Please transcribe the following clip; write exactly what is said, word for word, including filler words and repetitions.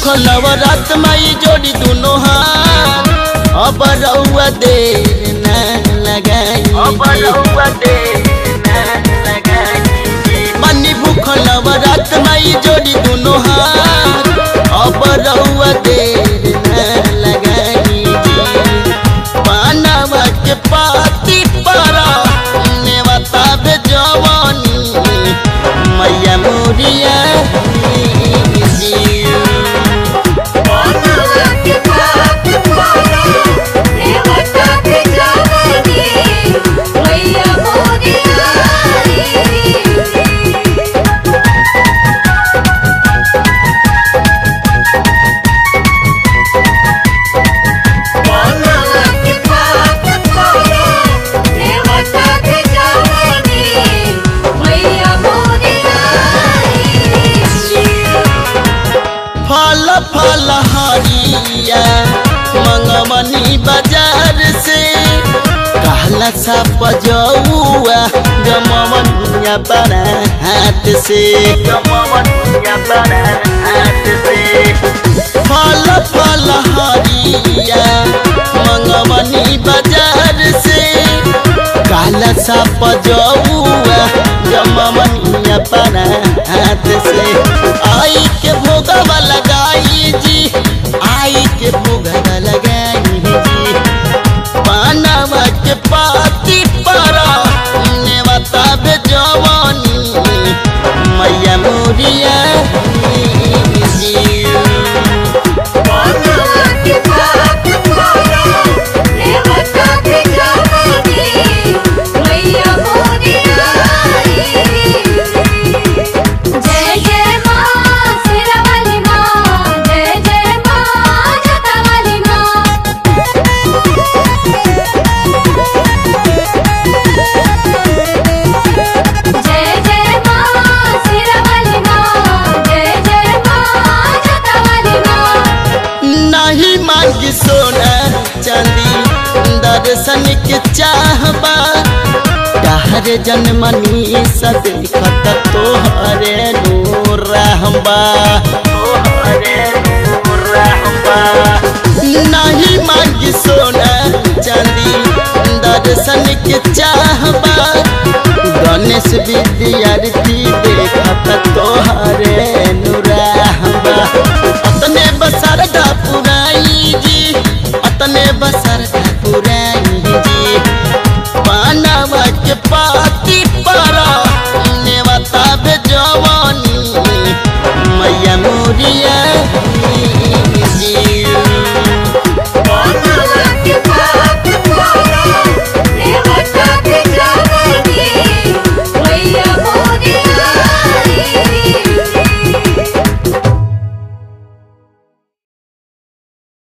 भूखल नवरात माई जोड़ी दोनों हाथ अब रउआ देर न लगाई अब रउआ देर न लगाई मनी भूखल नवरात माई जोड़ी दोनों हाथ अब रउआ देर न लगाई मानवा के पाती पारा नेवता बे जवानी मैया मोरिया फल फल हरिया मंगमनी बाजार से कहला सा पजौआ गमवनिया बड़ा हाथ से गमवनिया बड़ा हाथ से फल फल हरिया मंगमनी बाजार से कहला सा पजौआ गमवनिया बड़ा हाथ से आई के भोगवा लगाई जी आई के भोगवा लगाई जी पानवा के पाती पारा नेवता बे जवानी मैया मोरिया सोना चांदी दर्शन के चाहबा कहरे जनमनी सब देखत तोहरे नूर रहबा तोहरे नूर रहबा नहीं मांगी सोना चांदी दर्शन के चाहबा गणेश विद्यार्थी देखत तोहरे नूर रहबा अपने बसर दा पुराई जी अपने बसर दा पुराई जी पानवा के पात